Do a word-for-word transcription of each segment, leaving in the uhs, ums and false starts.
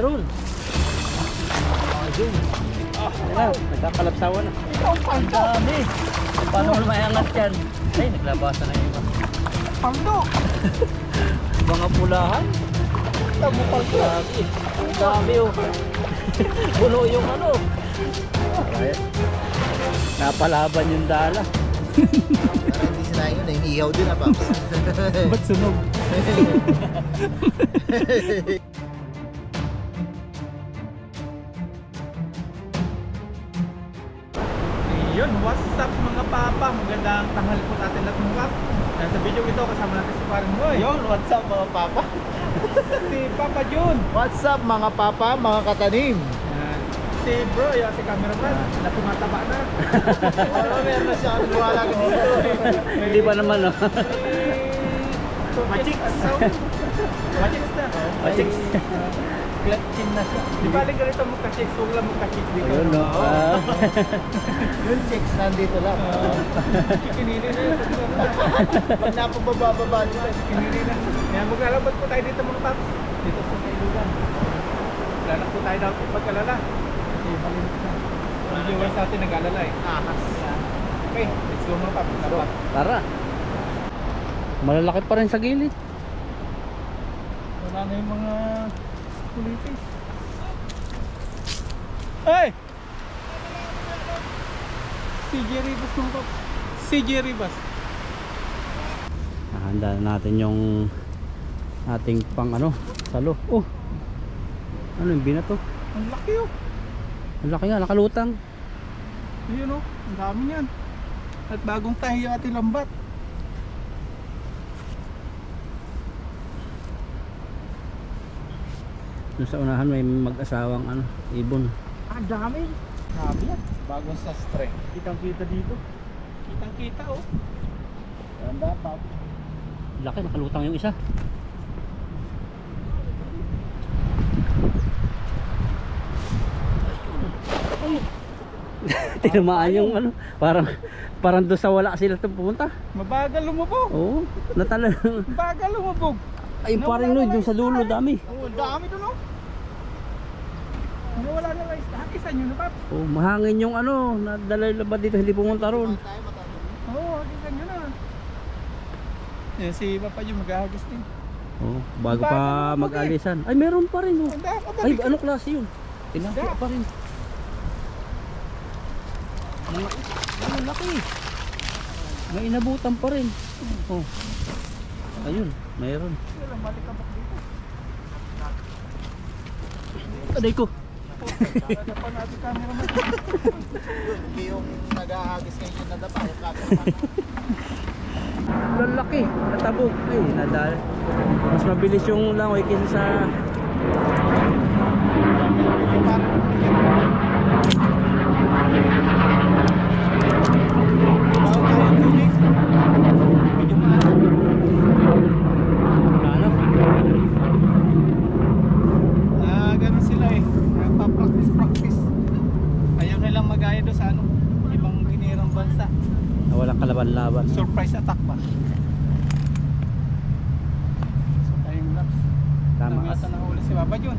meron. Ayun. Ah, yan na, nagkakalapsawan na. Ang dami. Paano mo mayangat yan? Ay, naglabasan na yung iba. Paldo. Mga pulahan. Tamo paldo. Grabe. Ang dami oh. Puno yung ano. Ayan. Napalaban yung dala. Parang hindi sila yun eh. Ihaw din ah, Paps. Ba't sunog? Yun, what's up mga papa? Magandang tanghali po natin lahat mga papa. Dahil sa video ito kasama natin si Parang Noy. Yun, what's up mga papa? Si Papa Jun. What's up mga papa, mga katanim? Yan. Si bro, yung ating cameraman na tumataba na. Wala, meron na siya kami wala ka dito. Hindi pa naman oh. Machiks. Machiks na. Machiks. Clutchin na siya. Di ba lang ganito magka-chicks? Huwag lang magka-chicks dito. Ayun no. Ah. Yung chicks nandito lang. Kinili na yun. Pag napababa-baba nila. Kinili na. Kaya maglalabot po tayo dito mga paps. Dito sa Kailugan. Lalak po tayo daw pagkalala. Kasi malimit na. Ang viewers natin nag-alala eh. Ahas. Okay, let's go mga paps. Dapat. Tara. Malalaki pa rin sa gilid. Wala na yung mga kulitis. Ay! C J Ribas mga paps. C J Ribas. Handa na natin yung ating pang ano, salo. Oh. Ano yung binato? Ang laki oh. Ang laki nga, nakalutang. Ayun oh, ang dami niyan. At bagong tahi yung ating lambat. Doon sa unahan may mag-asawang ano, ibon. Ang dami. Dami yan. Bagong sa strength. Kitang kita dito. Kitang kita oh. Ganda pa. Laki, nakalutang yung isa. Tinamaan yung ano, parang parang doon sa wala sila ito pumunta. Mabagal lumubog. Oo, natala. Mabagal lumubog. Ay, parang no, doon sa dulo dami. Oh, dami doon oh. Wala na lang. Hakisan nyo na paps. Oh, mahangin yung ano, nadala yung labat dito, hindi pumunta ron. Oo, oh, hakisan nyo na. Yan si Papa yung maghahagis din. Oh, bago Bago pa lumubog mag-alisan. Ay, meron pa rin oh. Ang dami. Ay, ano klase yun? Tinapia pa rin. Ang laki. Ang laki. May inabutan pa rin. Oh. Ayun, mayroon. Walang malikabak dito. Aday ko. Kaya pa natin camera mo. Hindi yung nag-ahagis ngayon yung nadapa. Yung cameraman. Lalaki, natabog. Ay, nadal. Mas mabilis yung langoy kaysa sa ano? Ah, ganun sila eh. Nagpa-practice practice. Ayaw nilang magaya doon sa ano, ibang ginirang bansa. Na walang kalaban-laban. Surprise attack ba? So time lapse. Tama Nang kas. yata nahuli si Papa Jun.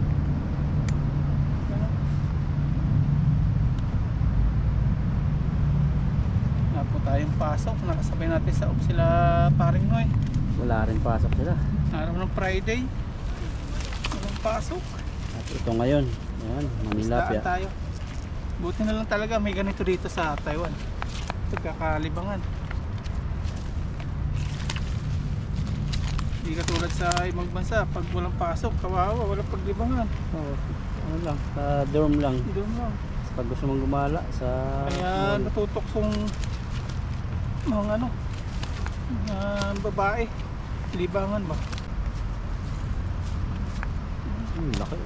Wala po tayong pasok. Nakasabay natin sa up sila Paring Noy. Wala rin pasok sila. Araw ng Friday. Walang pasok. At ito ngayon, ayan, Manilapia. Isdaan tayo. Buti na lang talaga may ganito dito sa Taiwan. Pagkakalibangan. Hindi katulad sa ibang bansa, pag walang pasok, kawawa, walang paglibangan. Oh, ano lang, sa dorm lang. Doon lang. Pag gusto mong gumala sa Kaya natutoksong mga ano, mga babae, libangan ba? Hmm, laki.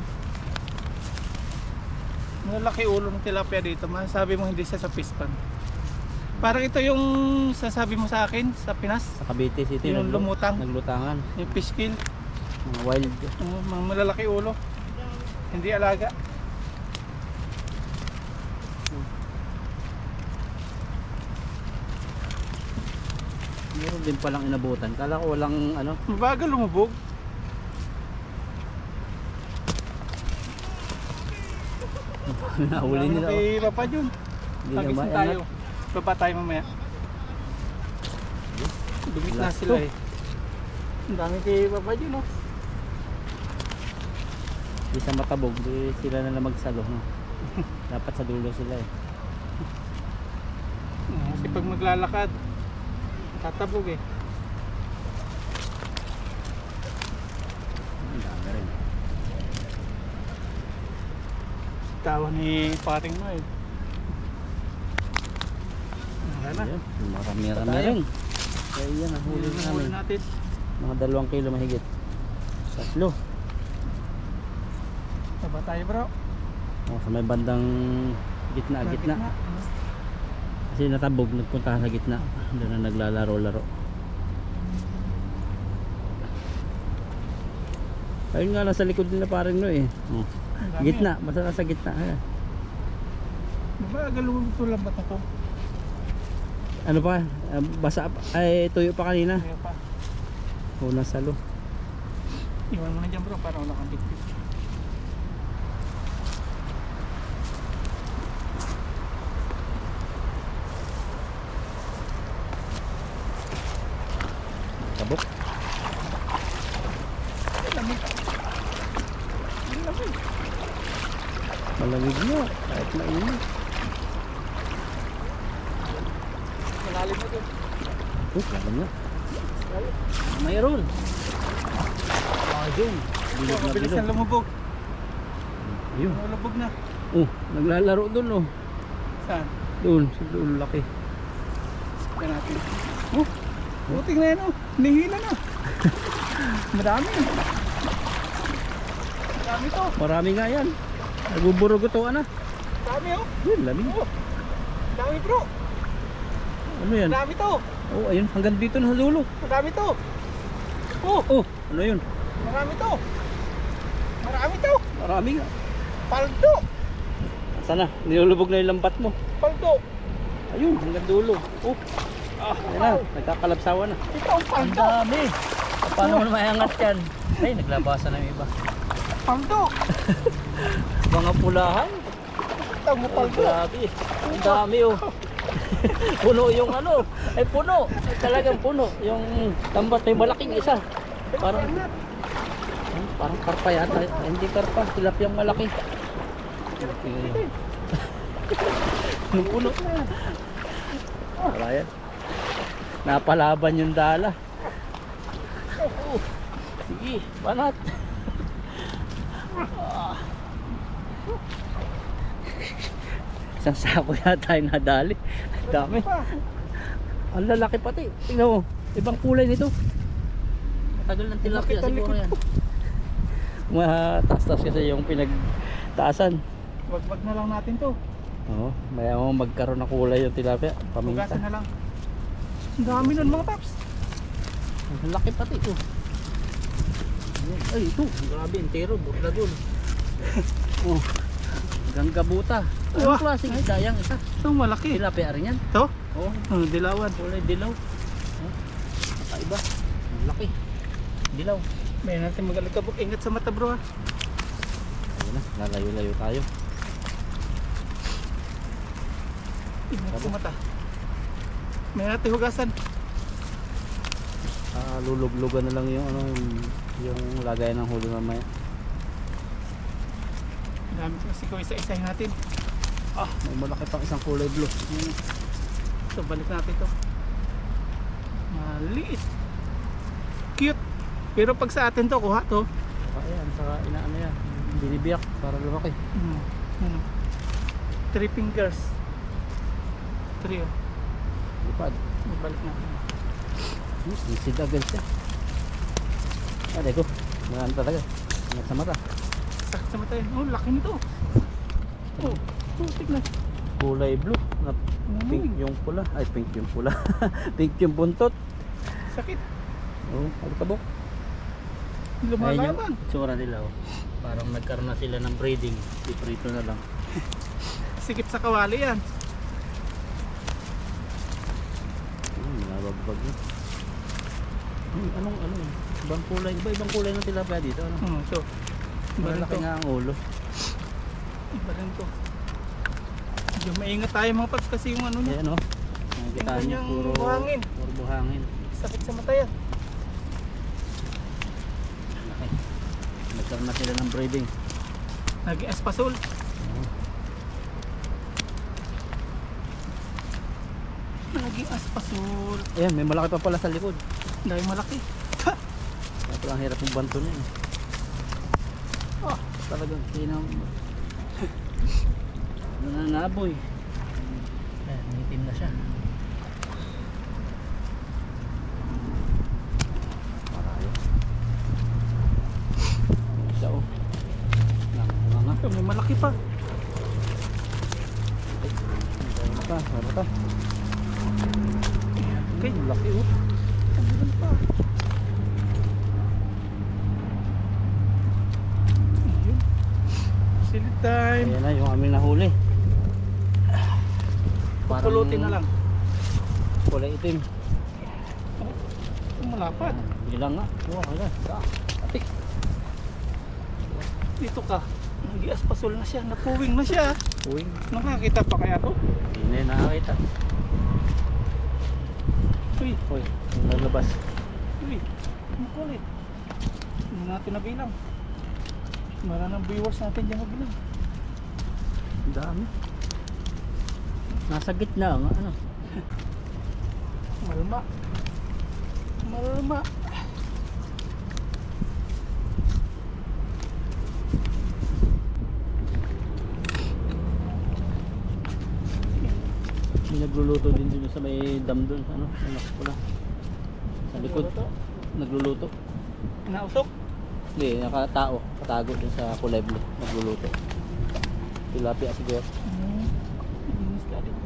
Malaki ulo ng tilapia dito, masasabi mo hindi siya sa pispan. Parang ito yung sasabi mo sa akin sa Pinas, Sa Cavite City, yung naglu- lumutang, naglutangan. yung fish kill, Mga wild. uh, mga malalaki ulo, hindi alaga. Meron din palang inabutan. Kala ko walang ano. Mabagal lumubog. Nahuli nila. oh. May baba dyan. Hindi na Tagis na maiangat. tayo. Baba tayo mamaya. Dumit na Last sila to. eh. Ang dami kayo baba dyan oh. Di sa matabog, di sila na lang magsalo. No? Dapat sa dulo sila eh. Kasi pag maglalakad, tatabog eh. Ang dami rin. Tawa ni paring mo eh. Wala na. Ayan, marami-rami Tayo. rin. Kaya yan, nahuli Huli namin. natin. Mga dalawang kilo mahigit. Tatlo. Baba tayo bro. Oh, sa may bandang gitna, gitna. Kasi natabog, nagpunta sa gitna. Doon na naglalaro-laro. Ayun nga, nasa likod nila parang no eh. Oh. Ang dami, Gitna, basta nasa gitna. Ayan. Baba, galawang ito lang ba ito? Ano pa? Ah, basa pa. Ay, tuyo pa kanina. Kaya pa. Unang salo. Iwan mo na dyan bro para wala kang bigpit. Tabok. Lamig. Ang lamig. Malamig na. Kahit mainit. Malalim na doon. Oh, alam na. Mayroon. Ah, yun. Bilog na Mabilis bilog. na lumubog. Ayun. Lumubog na. Oh, naglalaro doon oh. Saan? Doon, sa doon laki. Tignan natin. Oh, puting na yan oh. Nihila na. Madami. Madami to. Marami nga yan. Nagbuburugutuan na. Dami oh. Yun, lamig. Oh. Dami bro. Ano yan? Madami to. Oh, ayun, hanggang dito na sa dulo. Madami to. Oh, Oh, ano yun? marami to. Marami to. Marami nga. Paldo. Sana, nilulubog na yung lambat mo. Paldo. Ayun, hanggang dulo. Oh, ah, ayan na, nagkakalapsawa na. Ito ang Ang paldo. dami. Paano mo na mayangat yan? Ay, naglabasan na yung iba. Paldo. Mga pulahan. Ito ang Ay, paldo. grabe. Ang dami oh. Puno yung ano. Ay, puno. Ay, talagang puno. Yung lambat may malaking isa. Parang, parang karpa yata. Ay, hindi karpa. Tilapiyang malaki. Okay. Yung puno. Wala yan. Napalaban yung dala. Oh, sige, banat. Ah. Isang sako yata yung nadali. Dami. Ang lalaki pati. Tingnan mo. Ibang kulay nito. Matagal ng tilapia Bakit ang siguro likod yan. Mataas-taas kasi yung pinagtaasan. Wag-wag na lang natin to. Oo. Maya mo magkaroon ng kulay yung tilapia. Paminta. Hugasan na lang. Ang dami nun mga paps. Ang laki pati ito. Ay, ito. Grabe, entero. Butla dun. Oh. Ganggabuta. Wah. Anong klaseng isda yan isa? Ito malaki. Tilapia rin yan. Ito? Oo. Oh, dilawan. Kulay dilaw. Oh. Kakaiba. Ang laki. Dilaw. May natin magalikabok. Ingat sa mata bro ha. Ayun na. Lalayo-layo tayo. Ingat sa mata. May natin hugasan. Ah, lulog-lugan na lang yung ano yung, yung lagay ng huli mamaya. Dami kasi ko isa-isahin natin. Ah, may malaki pang isang kulay blue. Yun. So balik natin to. Maliit. Cute. Pero pag sa atin to, kuha to. Ayan, saka inaano yan. Binibiyak para lumaki. Hmm. Ano? Three fingers. Three oh. Lipad. Balik natin. Hmm, isid agad siya. Ah, deko. Magaan talaga. Ingat sa mata. Sakit sa mata yun. Oh, laki nito. Oh, oh tignan. Kulay blue. Na pink yung pula. Ay, pink yung pula. Pink yung buntot. Sakit. Oh, alikabok. Ayun yung Lumalaban. tsura nila. Oh. Parang nagkaroon na sila ng breeding. Iprito na lang. Sikip sa kawali yan. Hmm, nabagbag yun. Hmm, anong ano yun? Ibang kulay. Iba ibang kulay ng tilapia dito. Ano? Hmm, so. Iba rin Malaki to. nga ang ulo. Iba rin to. Medyo maingat tayo mga paps kasi yung ano niya. Ayan o. Nakikita Tingnan niyo, yung puro buhangin. Puro buhangin. Sakit sa mata yan. Laki. Nagkaroon na sila ng breeding. Nag-espasol. Naging aspasol. Ayan, may malaki pa pala sa likod. Dahil malaki. Ito ang hirap ng banto niya. Oh, talagang sinang nananaboy. Ayan, ngitim na siya. Marayo. Isa oh. Nanganganga. Ito, may malaki pa. Ano pa? Ano pa? Okay. Laki oh. Ano pa? Ayun. Silid time. Ayan na yung aming nahuli. Pupulutin na lang. Kulay itim. Ito malapad. Bilang nga. Oh, wala. Atik. Dito ka. Nag-aspasol na siya. Napuwing na siya. Uy. Nakakita pa kaya to? Hindi na nakakita. Uy. Uy. Yung naglabas. Uy. Makulit. Hindi natin nabilang. Maraming viewers natin dyan mabilang. Ang dami. Nasa gitna nga ano. Malma. Malma. May nagluluto din dun sa may dam dun. Ano? Ano pula. Sa likod. Nagluluto. Nausok. Hindi, nakatao. Katago dun sa kuleble. Nagluluto. Tilapia siguro. Hmm. Inis ka din.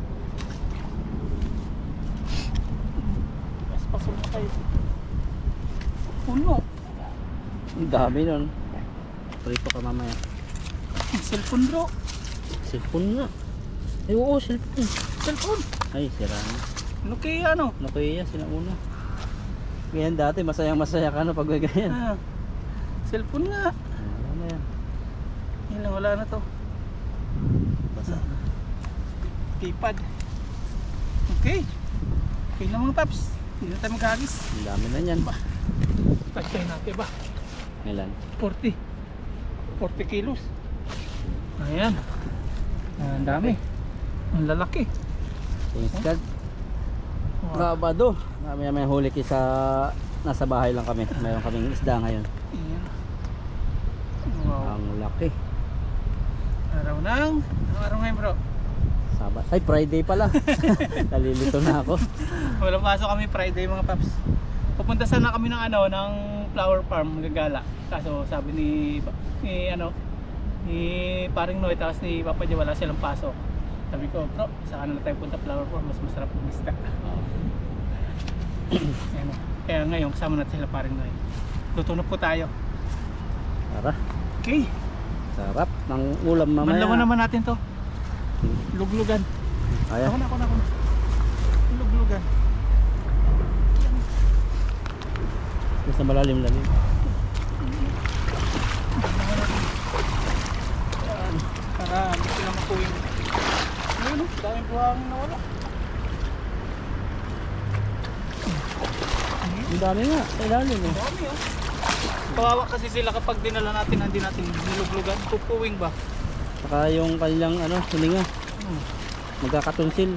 Aspasol na kayo. Puno. Ang dami nun. Prito ka mamaya. Cellphone bro. Cellphone nga. Ay oo, cellphone. Cellphone. Ay, sira na. Ano kaya ano? Nakuya, sinauna. Ganyan dati, masayang masaya ka na pag may ganyan. Ah, cellphone nga. Wala na yan. Yan lang, wala na to. Basa na. Keypad. Okay. Okay na mga paps. Hindi na tayo maghagis. Ang dami na yan. Touch tayo natin ba? Ilan? forty. forty kilos. Ayan. Ah, ang dami. Ang lalaki. Tingkad. Wow. Rabado. Kami may huli kisa nasa bahay lang kami. Mayroon kaming isda ngayon. Ayan. Wow. Ang laki. Araw ng... Anong araw ngayon bro? Sabat. Ay, Friday pala. Nalilito na ako. Wala pasok kami Friday mga paps. Pupunta sana kami ng ano, ng flower farm gagala. Kaso sabi ni ni ano ni paring Noy tapos ni Papa Joe wala silang pasok. Sabi ko, bro, saan na tayo punta flower farm, mas masarap ng isda. Ayan, o. Kaya ngayon kasama natin sila paring Noy. Luto na po tayo. Tara. Okay. Sarap ng ulam mamaya. Manlawan naman natin to. Luglugan. Kaya. Ako na, ako na, ako na. Luglugan. Basta malalim-lalim. Ayan. Para hindi sila makuwing. Ayun o, daming buhang nawala. Ang dami nga. Sa ilalim eh. Dami o. Kawawa kasi sila kapag dinala natin, hindi natin niluglugan. Pupuwing ba? Saka yung kanilang ano, hininga. Hmm. Magkakatunsil.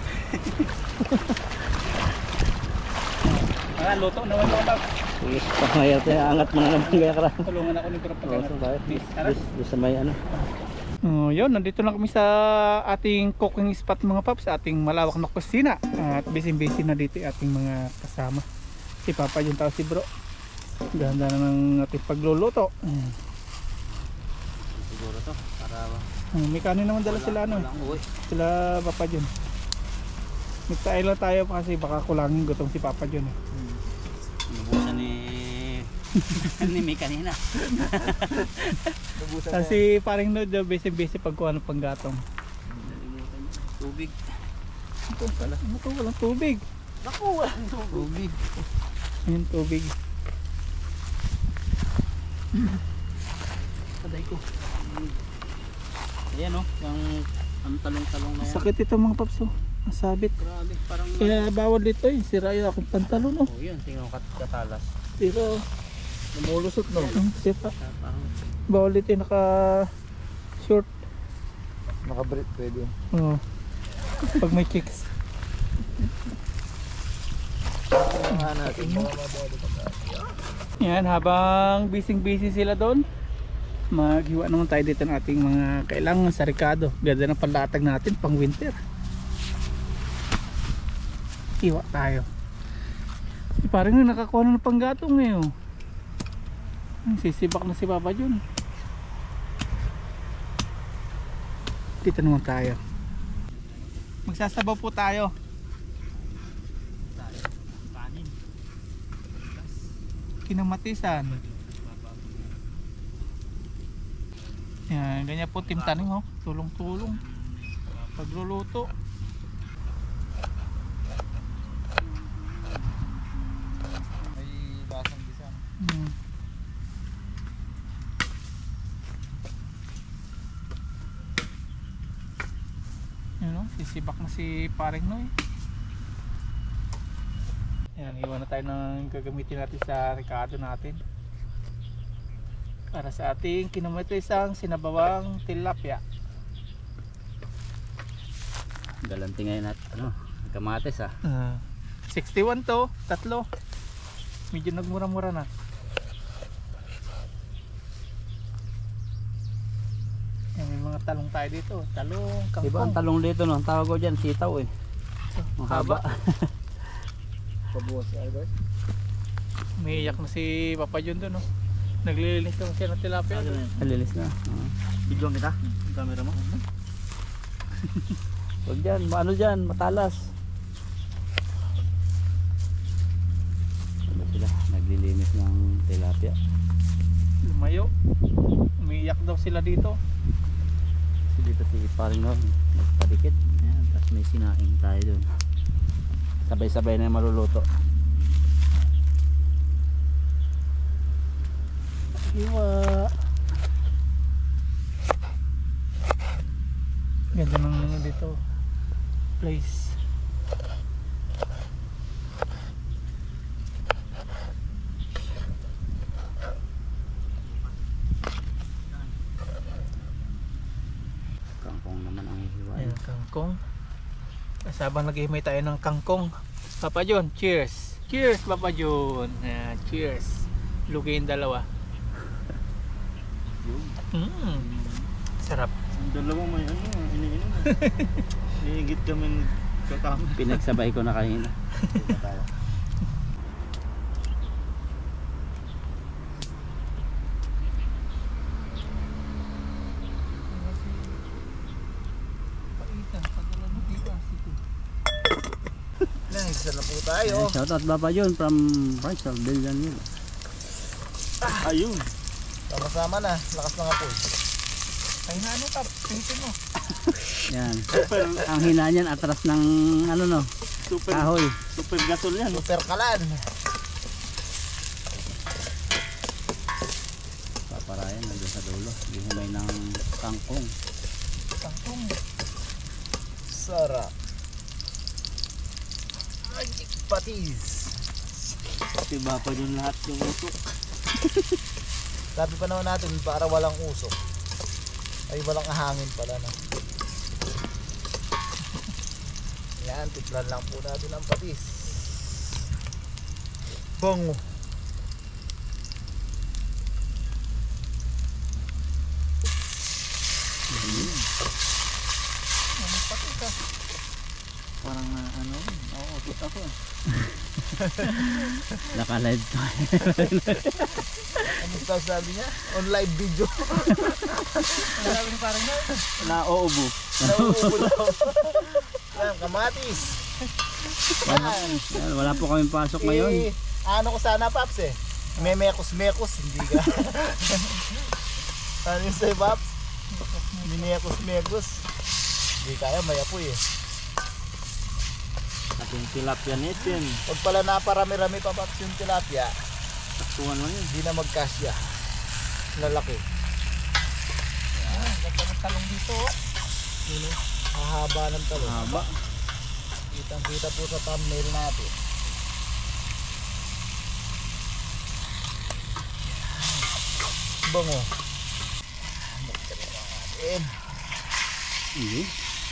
Ah, luto naman mga bag. Sige, pangayat tayo. Angat mo na naman kaya kara. Tulungan ako ni Bro pag Oo, ano. so bakit? Please, tara. Doon sa may ano. Oh, yun, nandito lang kami sa ating cooking spot mga paps, sa ating malawak na kusina. At busy-busy na dito yung ating mga kasama. Si Papa yung tao si Bro. Ganda na ng ating pagluluto. Hmm. Siguro to. Para Hmm, may kanin naman dala sila ano. walang uwi. Sila Papa John. Magtayo lang tayo kasi baka kulangin gutom si Papa John. Eh. Inubusan ni ni May kanina. Kasi paring no, busy-busy pagkuha ng panggatong. Nalimutan niya. Tubig. Ito pala. Ano to? Walang tubig. Naku, walang tubig. Ayun, tubig. Paday ko. Ayan o, yung Ang talong-talong na yan. Sakit ito mga paps oh. Masabit. Grabe, parang... Kaya bawal dito eh. Sira yung aking pantalon oh. Oh, yun, tingnan ko kat katalas. Pero, Lumulusot no. ang sira. Ah, parang... Bawal dito yung naka short. Naka-break pwede. Oh. Pag may chicks. Nga natin. Yan, habang busy-busy sila doon, maghiwa naman tayo dito ng ating mga kailangan sa Ricardo. Ganda ng panlatag natin pang winter. Hiwa tayo. Eh, parang nga nakakuha na ng panggatong eh oh. Sisibak na si Papa Jun. Dito naman tayo. Magsasabaw po tayo. Kanin. Kinamatisan. Yan, ganyan po Team Taning oh. Tulong-tulong. Pagluluto. May basang bisan. Hmm. Yan oh, sisibak na si Paring Noy. Yan, iwan na tayo ng gagamitin natin sa Ricardo natin. Para sa ating kinamatisan sinabawang tilapia. Galanti ngayon at ano, kamates ah. Uh, sixty-one to, tatlo. Medyo nagmura-mura na. Yan, may mga talong tayo dito. Talong, kangkong. Diba ang talong dito no? Ang tawag ko dyan, sitaw eh. Ang haba. Pabuwas si Albert. Umiiyak na si Papa Jun doon, no? Naglilinis lang siya ng tilapia. Nalilis na. Uh. Video kita. Yung camera mo. Huwag dyan, ano dyan, matalas. Ano sila, naglilinis ng tilapia. Lumayo. Umiiyak daw sila dito. Kasi dito si Paring Noy, nagpadikit. Ayan, tapos may sinaing tayo dun. Sabay-sabay na yung maluluto. Iwa. Ganda ng ano dito. Place. Kangkong naman ang hihiwain. Ayan, kangkong. Sabang nag-ihimay tayo ng kangkong. Papa John, cheers. Cheers, Papa John. Ayan, cheers. Lugi yung dalawa. Mm. Sarap. Ang dalawang may ano, iniinom. Niigit kami nagkakama. Pinagsabay ko na kanina. Isa na po tayo. Ayan, shoutout Papa John from Rachel Villanueva. Ayun. Sama-sama na. Lakas ng apoy. Ay na ano tap, tingin mo. Yan. Super, Ang hina niyan atras ng ano no, super, kahoy. super gasol yan. Super kalan. Paparayan nandun sa dulo. Hihimay ng kangkong. Kangkong. Sarap. Magic patis. Diba pa dun lahat yung usok. Sabi pa naman natin para walang usok. Ay walang ahangin pala na. Yan, tiplan lang po natin ang patis. Bango. Ano pati ka? Parang na ano, nauutot ako. Naka-live tayo. Ano daw sabi niya? On live video. Ano sabi ni parang na? Nauubo. Nauubo daw. Yan, kamatis. Yan. Yan, wala po kami pasok ngayon. Eh, ano ko sana, Paps eh. Memekos-mekos, hindi ka. Ano yun sa'yo, Paps? Minekos-mekos. Hindi kaya, may apoy eh. Ating tilapia natin. Pag pala naparami-rami pa, Paps, yung tilapia, Taktuhan mo yun. hindi na magkasya. Lalaki. Ah, ganda ng talong dito. Yun o, hahaba ng talong. Haba. Kitang kita po sa thumbnail natin. Bango. Buksan na natin. Hindi.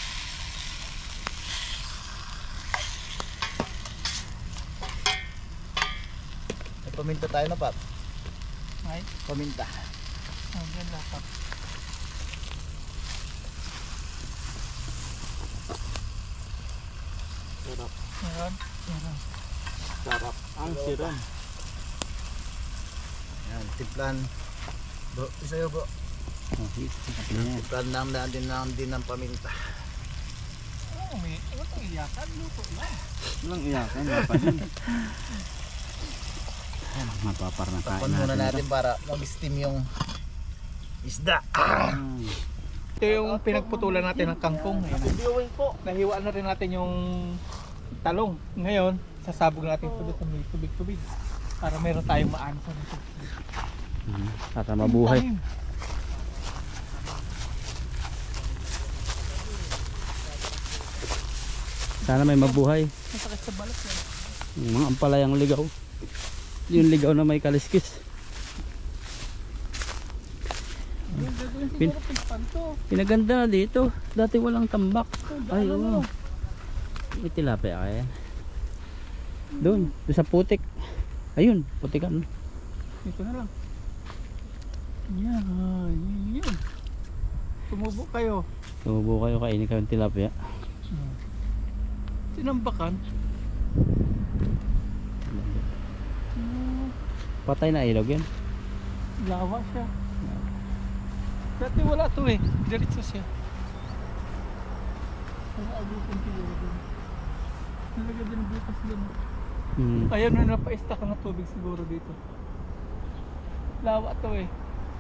May paminta tayo na, Pap. Ay, Paminta. ang ganda pa. Sarap. Meron. Meron. Sarap. Ang siram. Yan, tiplan. Bro, isayo bro. Tiplan lang natin lang din ng paminta. Oh, may walang iyakan. Luto lang. Walang iyakan. Mapanin. Mapapar na kain Tapan muna natin para mag-steam yung isda. Ito yung pinagputulan natin ng kangkong. Ayan. Viewing po. Nahiwaan na rin natin yung talong. Ngayon, sasabog natin ito doon sa may tubig-tubig. Para meron tayong maano sa dito. Para mabuhay. Sana may mabuhay. Masakit sa balat yan. Yung mga ampalayang ligaw. Yung ligaw na may kaliskis. Yung gagawin Pin- siguro pigpan to. Pinaganda na dito. Dati walang tambak. Ay, Ano, oo. ano? May tilapia kaya. Doon, doon sa putik. Ayun, putikan. Dito na lang. Yan, yun. Tumubo kayo. Tumubo kayo, kainin kayo ng tilapia. Tinambakan. Patay na ilog yan. Lawa siya. Dati wala to eh. Diretso siya. Wala abutin siguro dun. Nalagay din ang butas dun. Hmm. Ayun na napaista ka ng tubig siguro dito. Lawa to eh.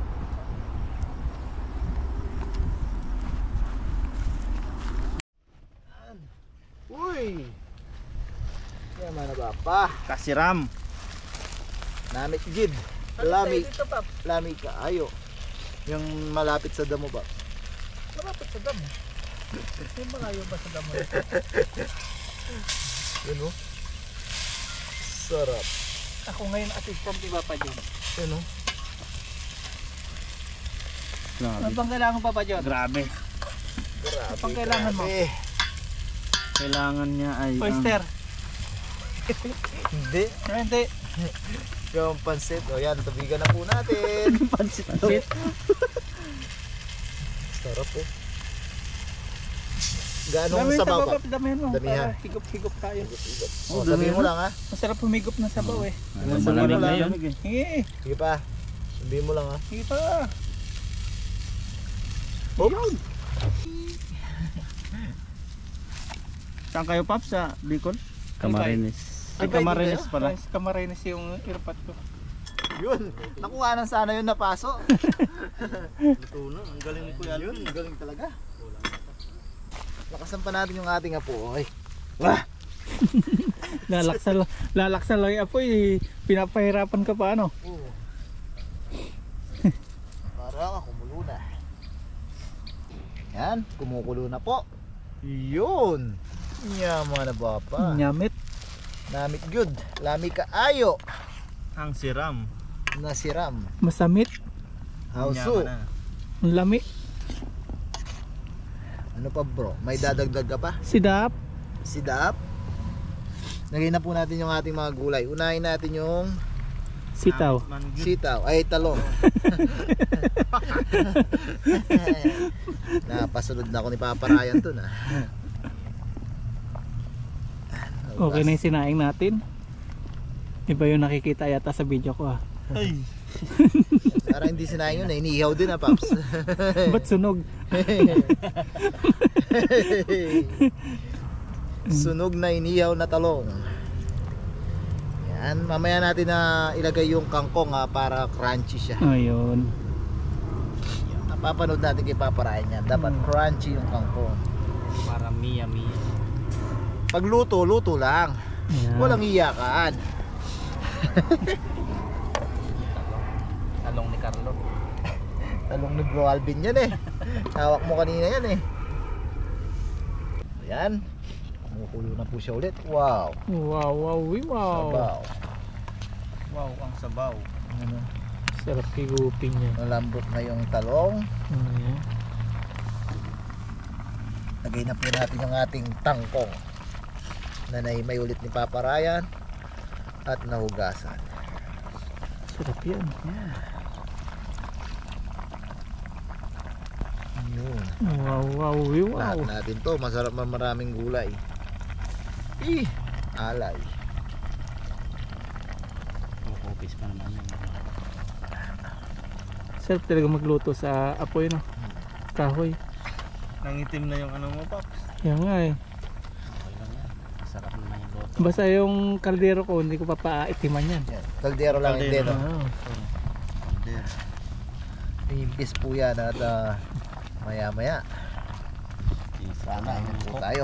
Uy! Yan man na ba pa? Kasiram. Namit jid. Lami, Dito pa. lami ka. Ayo. Yung malapit sa damo ba? Malapit sa damo. May malayo ba sa damo? Yun o. Sarap. Ako ngayon assistant ni Papa John. Yun o. Ano bang kailangan Papa John? Grabe. Grabe. Pang kailangan mo? grabe. Kailangan niya ay Oyster. Hindi. Ah, hindi. Yung pansit. O yan, tubigan na po natin. pansit. Pansit. Sarap oh. Gaano Damihan sabaw sa ka? baba, damihan mo. Damihan. Para higop-higop tayo. Oh, sabihin mo lang ha. Masarap humigop na sabaw eh. Malamig na yun. Sige, Sige pa. Sabihin mo lang ha. sige pa. Oops. Saan kayo, Pap? Sa Bicol? Camarines. Ay, Ay, Camarines dito pala. Yes, Camarines yung irpat ko. Yun. Nakuha na sana yun napaso. Ito na, ang galing ni Kuya Yun, galing talaga. Lakasan pa natin yung ating apo. Ay. Wah! Lalaksan, lalaksan lang yung apoy. Pinapahirapan ka pa ano? Oo. Parang kumulo na. Yan, kumukulo na po. Yun. Yaman na ba pa? Nyamit. Namit good. Lami kaayo. Ang siram. Nasiram. Masamit. Hauso. Ang lami. Ano pa bro? May dadagdag ka pa? Sidap. Sidap. Lagay na po natin yung ating mga gulay. Unahin natin yung Sitaw. sitaw. Ay, talong. Napasunod na ako ni Papa Ryan to na. Okay na yung sinaing natin. Iba yung nakikita yata sa video ko ah. Ay. Parang hindi sinayin yun. Iniihaw din ha, Paps. Ba't sunog? Sunog na inihaw na talong. Yan, mamaya natin na ilagay yung kangkong ha, para crunchy siya. Ayun. Napapanood natin kay Papa Ryan yan. Dapat Hmm. crunchy yung kangkong. Para miya miya. Pag luto, luto lang. Ayan. Walang iyakan. Talong ni Carlo. Talong ni Bro Alvin yan eh. Hawak mo kanina yan eh. Yan. Kumukulo na po siya ulit. Wow. Wow, wow, wow. Sabaw. Wow, ang sabaw. Ano? Sarap higupin yan. Malambot na yung talong. Ayan. Lagay na po natin yung ating tangkong na naimay ulit ni Papa Ryan at nahugasan. Sarap yan. Yun. Wow, wow, wow. Lahat natin to. Masarap, maraming gulay. Ih, alay. Kukupis pa naman yun. Sarap talaga magluto sa apoy, no? Kahoy. Nangitim na yung ano mo, Paps. Yan nga eh. Okay lang yan. Sarap naman yung loto. Basta yung kaldero ko, hindi ko papaitiman yan. Yan. Kaldero lang Kaldero. hindi, no? Wow. Kalder. Iimbis po yan at ah, maya maya. Sana Kain po tayo.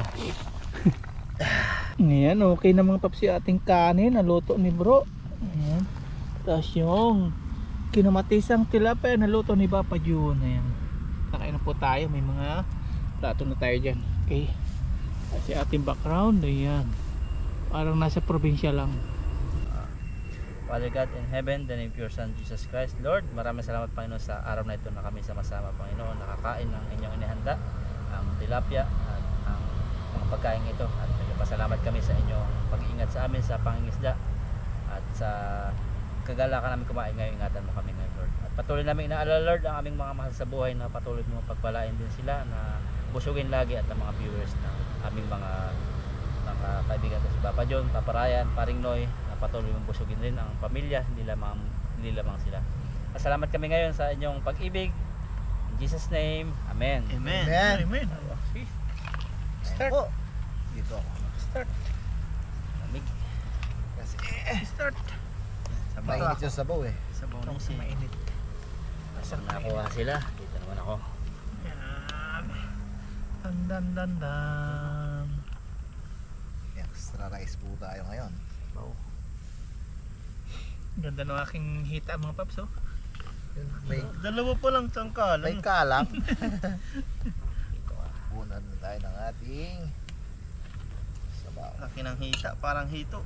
Ayan, okay na mga paps yung ating kanin. Naluto ni bro. Ayan. Tapos yung kinamatisang tilapia naluto ni Papa Jun. Ayan. Kakain na po tayo. May mga plato na tayo dyan. Okay. At si ating background. Ayan. Parang nasa probinsya lang. Father God in heaven, the name of your Son Jesus Christ, Lord, maraming salamat Panginoon sa araw na ito na kami sama-sama Panginoon, nakakain ng inyong inihanda, ang tilapia at ang mga pagkain ito, at nagpasalamat kami sa inyong pag-iingat sa amin sa pangingisda at sa kagalakan namin kumain ngayon. Ingatan mo kami ngayon, Lord, at patuloy namin inaalala, Lord, ang aming mga mahal sa buhay na patuloy mo pagpalain din sila, na busugin lagi, at ang mga viewers ng aming mga mga kaibigan ko, si Papa John, Papa Ryan, Paring Noy, patuloy mong busugin rin ang pamilya, hindi lamang, hindi lamang sila. At salamat kami ngayon sa inyong pag-ibig. In Jesus' name, Amen. Amen. Amen. Amen. Start po. Dito ako. Start. Lamig. Kasi Start. mainit yung sabaw eh. Sabaw na Ito siya. mainit. Saan nakuha sila? Dito naman ako. Yan. Dan dan dan dan. Extra rice po tayo ngayon. Wow. Ganda ng aking hita mga paps, oh. Yun, May, Dalawa pa lang tangkalan. may kalang. Dito ah. Punan na tayo ng ating sabaw. Laki ng hita, parang hito.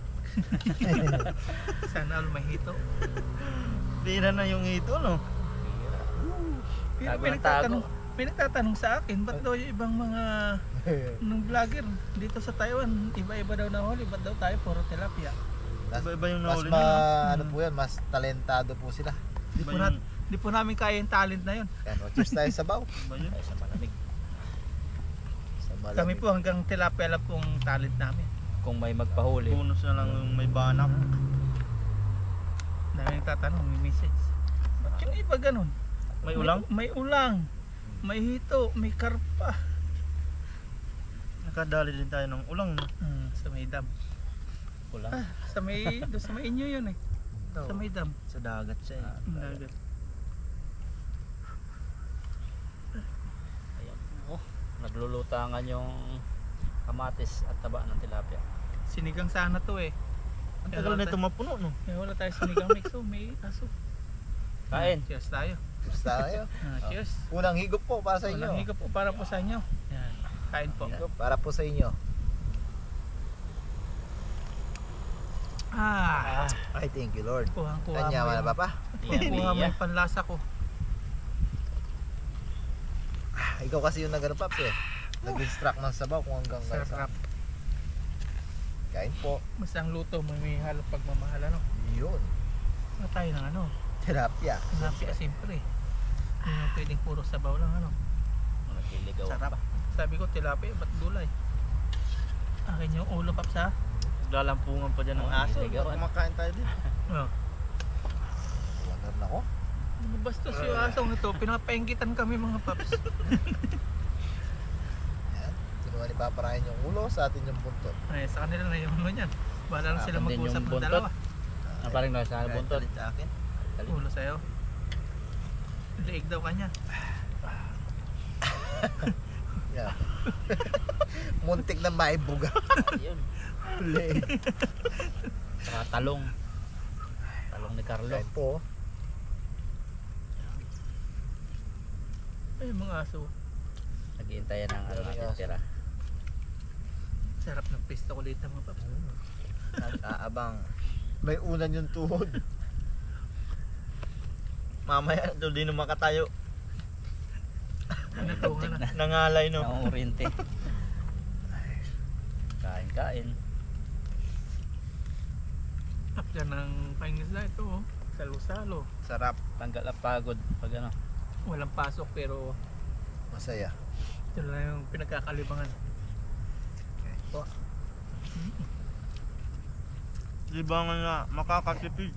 Sana all may hito. Bira na yung hito, no? Bira. Pero Tago may ng nagtatanong, tago. may nagtatanong sa akin, ba't daw yung ibang mga nung vlogger dito sa Taiwan, iba-iba daw na huli, ba't daw tayo puro tilapia? Mas, Iba-iba yung mas nahuli ma, nila. ano po yan, mas talentado po sila. Di Iba po, nat, yung, di po namin kaya yung talent na yun. Yan, watches tayo sabaw. iba yun. Ay, sa malamig. Sa malamig. Kami po hanggang tilapia lang pong talent namin. Kung may magpahuli, Bonus na lang yung may banak. Dahil nagtatanong, may message. Ba't yung iba ganun? May ulang? May ulang, may hito, may karpa. Nakadali din tayo ng ulang, no? Hmm, sa may dam. kulang. Ah, sa may, doon sa may inyo yun eh. Ito. Sa may dam. Sa dagat siya, eh. Ah, Ang dagat. Ayan. Oh, naglulutangan yung kamatis at taba ng tilapia. Sinigang sana to eh. Ang tagal na ito mapuno, no? Kaya wala tayo sinigang mix, oh, may aso. Kain. Cheers tayo. Cheers tayo. Ah, cheers. Unang higop po para sa inyo. Walang higop po para po sa inyo. Yan. Kain po. Higop para po sa inyo. Ah, Ay, thank you Lord. kuhang-kuha mo. Kanya yung- na papa. Kuhang-kuha mo Iya. yung panlasa ko. Ah, ikaw kasi yung nagano paps eh. Nag-instruct ng sabaw kung hanggang kayo sa Sarap. kain po. Basta ang luto mo may halong pagmamahal, ano. Yun. Ano tayo ng ano? Tilapia. Tilapia siyempre. Hindi naman pwedeng puro sabaw lang, ano. Nagliligaw Sarap. pa. Sabi ko tilapia, ba't gulay? Akin yung ulo paps ha. Lalampungan pa dyan ng Oh, aso. niligawan. Kumakain tayo din. Oh. Wonder na ko. Bastos yung asong ito, pinapainggitan kami mga paps. Yan. Kinuha ni Papa Ryan yung ulo, sa atin yung buntot. Ay, sa kanila na yung ano yan. Bahala na sila Akin din mag-usap yung ng buntot. dalawa. Ang parang nasa Kahit buntot. talit sa akin. Ulo sa'yo. Liig daw kanya. Yan. Muntik na maibuga. Yun. Huli. Saka talong. Talong ni Carlo. Kain po. Ay, mga aso. Nag-iintayan ng ano Maraming natin aso. tira. Sarap ng pista ko dito mga paps. Nag-aabang. May unan yung tuhod. Mamaya doon din makatayo. Ano to nga na? Nangalay no. Nangungurinte. Kain-kain. After ng pangisla ito oh. Salo-salo. Sarap. Tanggal ang pagod pag ano. Walang pasok pero Masaya. ito lang yung pinagkakalibangan. Libangan na makakatipid.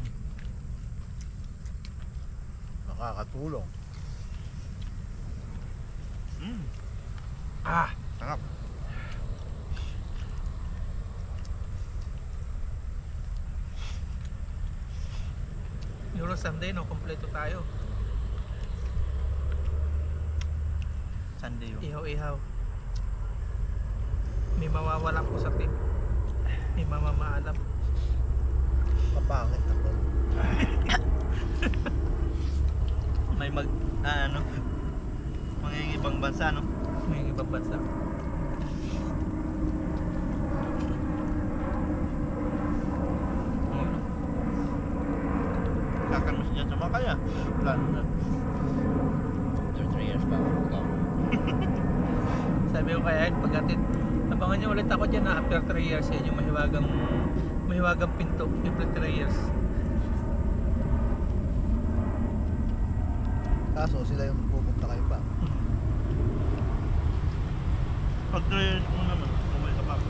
Makakatulong. Mm. Ah! Sarap. Euro Sunday no, kompleto tayo. Sunday yun. Ihaw-ihaw. May mawawala po sa team. May mamamaalam. Mapangit ako. May mag, ah, ano, mangingibang bansa no. May ibang bansa. Hmm. Kakanos dyan sa Makaya. Plano na. After three years pa ako. Ikaw. Sabi ko kaya yun, pagkatid, abangan niyo ulit ako dyan na after three years yan yung mahiwagang mahiwagang pinto, after three years. Kaso sila yung pupunta kayo pa. Pag three years mo naman, kumay ka pa.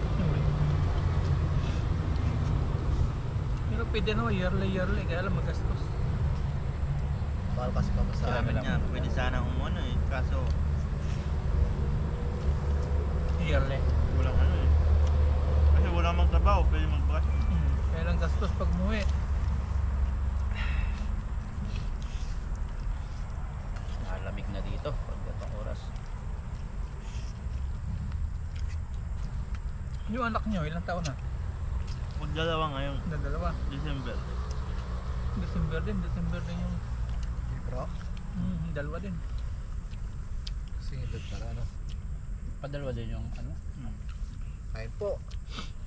Pero pwede no, yearly yearly, kaya lang magastos. Mahal kasi pamasahe. Sabi niya, pwede sana umuno eh. Kaso, Yearly. walang ano eh. Kasi wala mang trabaho, pwede magbakasyon. Hmm. Kaya lang gastos pag muwi. Nalamig na dito pag gatong oras. Yung anak niyo, ilang taon na? Magdalawa ngayon, Na dalawa. December. December din, December din yung Bro, hmm, dalawa din. kasi yung pala ano. Padalwa din yung ano. Kain po.